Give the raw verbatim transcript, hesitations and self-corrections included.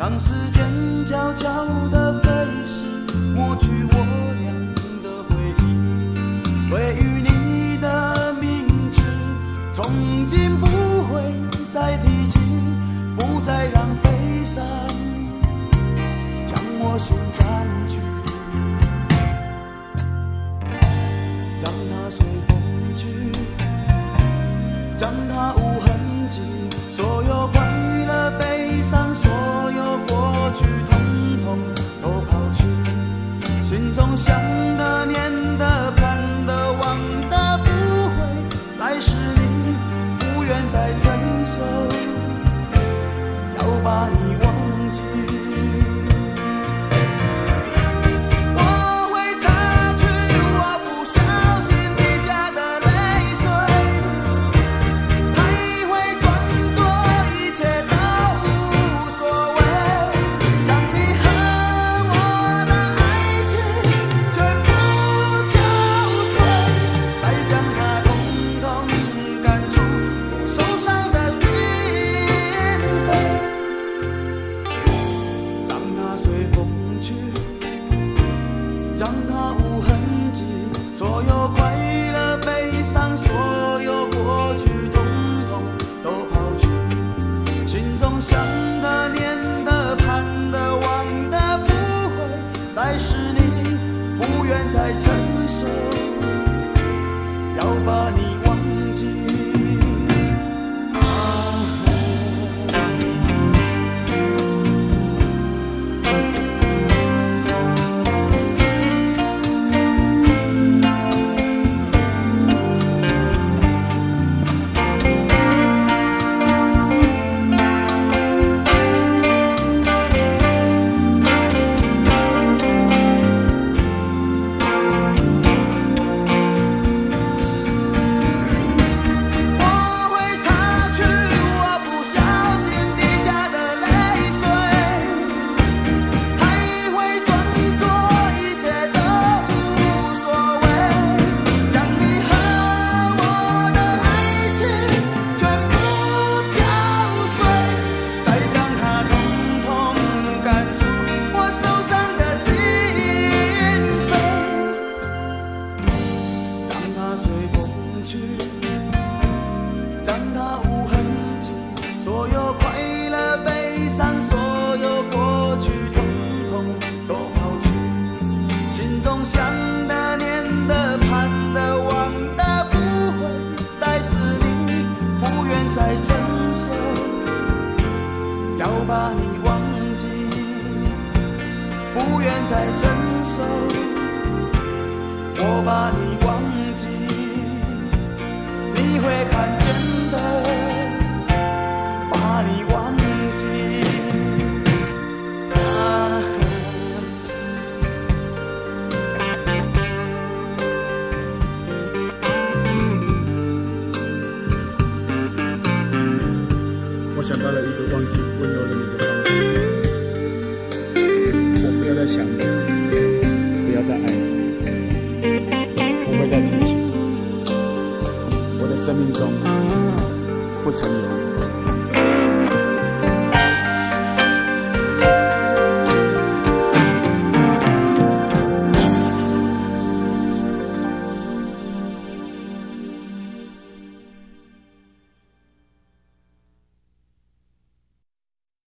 让时间悄悄地飞逝，抹去我俩的回忆。会与你的名字，从今不会再提起，不再让悲伤将我心占据。让它随风去，让它无痕迹，所有快乐悲伤，所有过去统统都抛去。心中想的念的盼的望的不会再是你，不愿再承受，要把你忘记。想的念的盼的望的不会再是你，不愿再承受，要把你忘记。把你忘记，不愿再承受，我把你忘记，你会看见的，把你忘记。啊， 我想到了一个忘记温柔的你的方法，我不要再想你，不要再爱你，不会再提起你，我的生命中不曾有你。